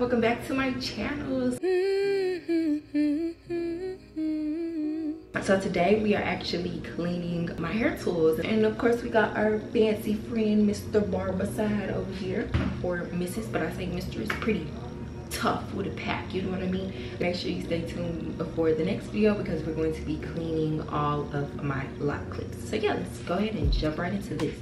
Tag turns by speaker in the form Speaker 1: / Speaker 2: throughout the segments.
Speaker 1: welcome back to my channel. So today we are actually cleaning my hair tools, and of course we got our fancy friend Mr. Barbicide over here, or Mrs., but I say Mr. is pretty tough with a pack, you know what I mean? Make sure you stay tuned for the next video because we're going to be cleaning all of my lock clips. So yeah, let's go ahead and jump right into this.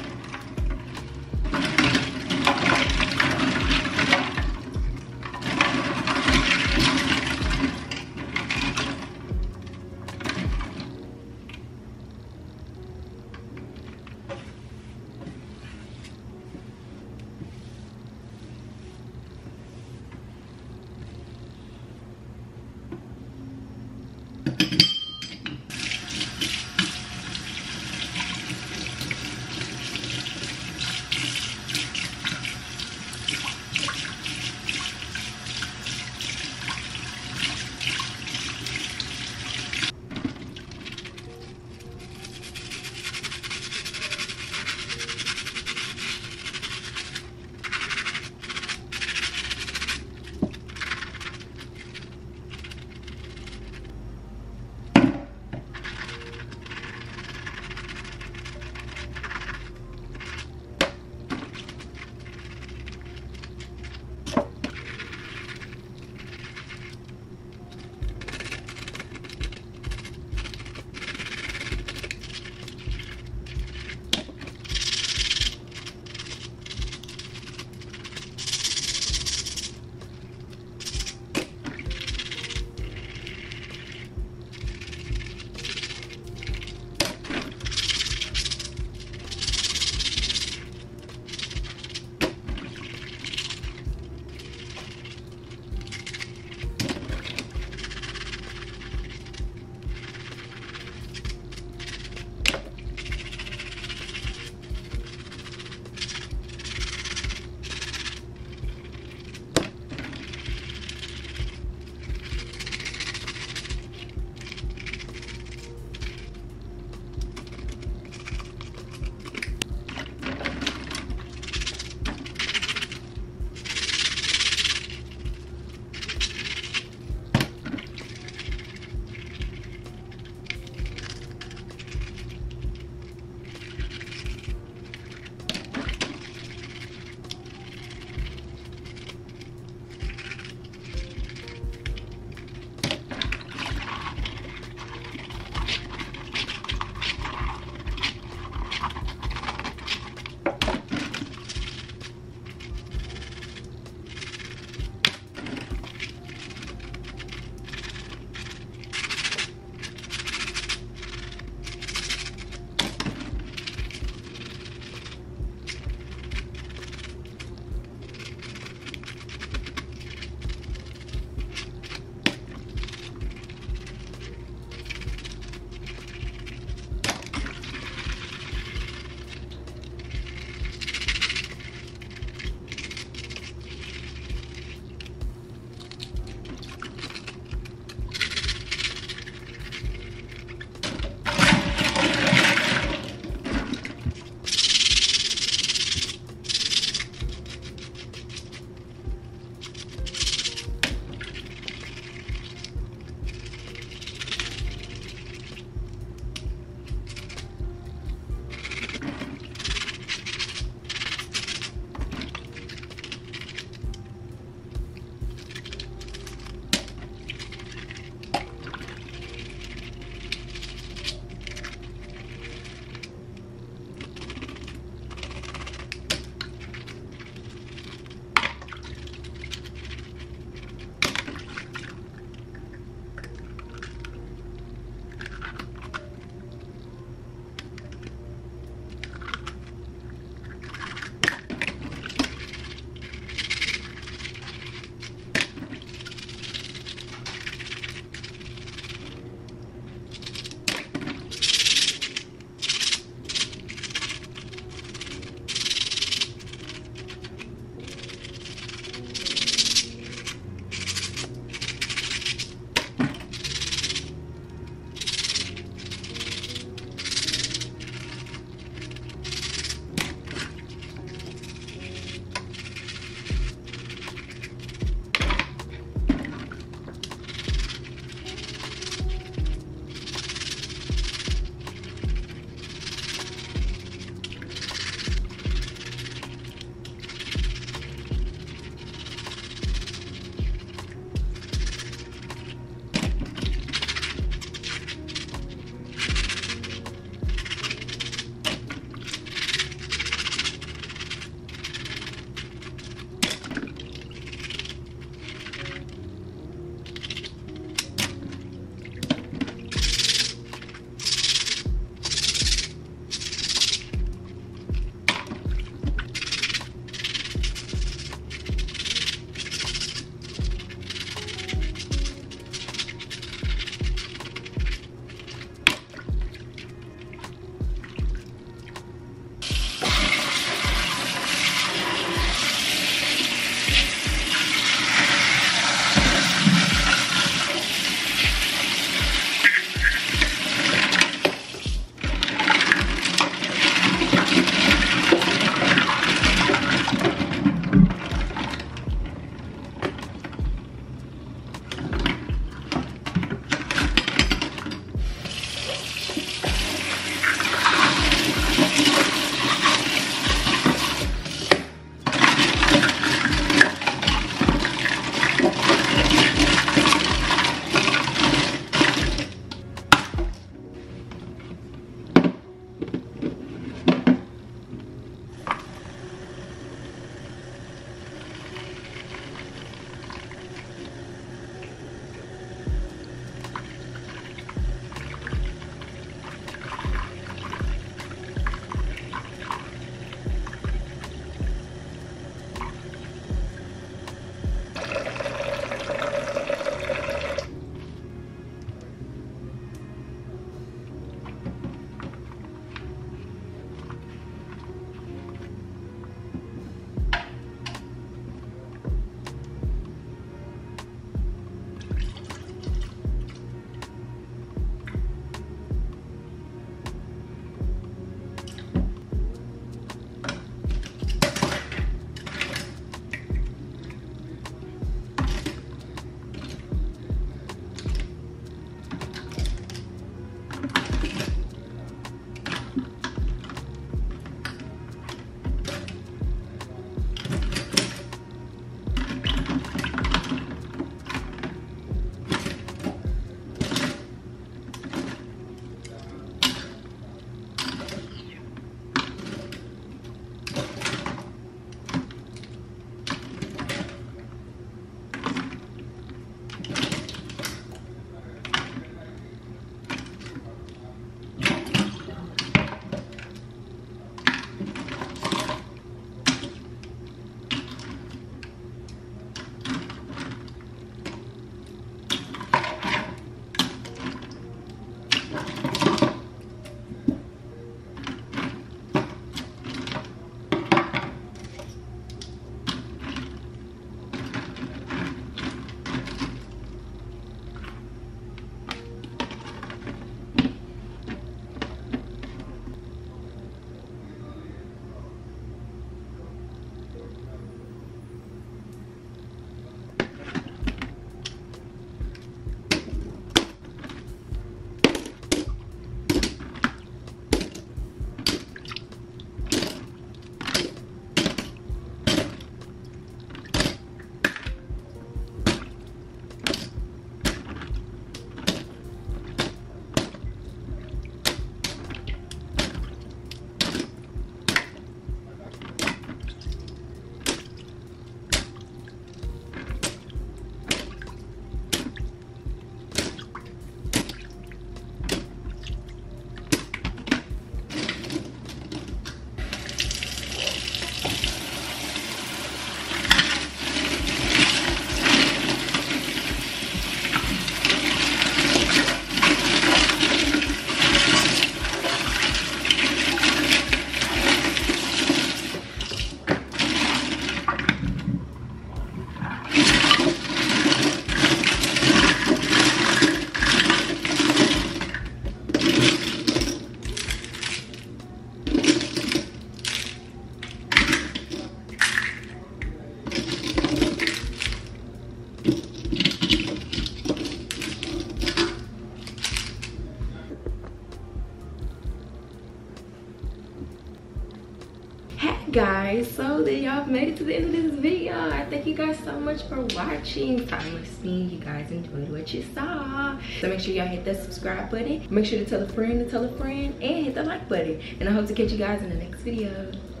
Speaker 1: Guys, so then y'all made it to the end of this video. I thank you guys so much for watching. I'm listening. You guys enjoyed what you saw, so make sure y'all hit that subscribe button, make sure to tell a friend, and hit the like button, and I hope to catch you guys in the next video.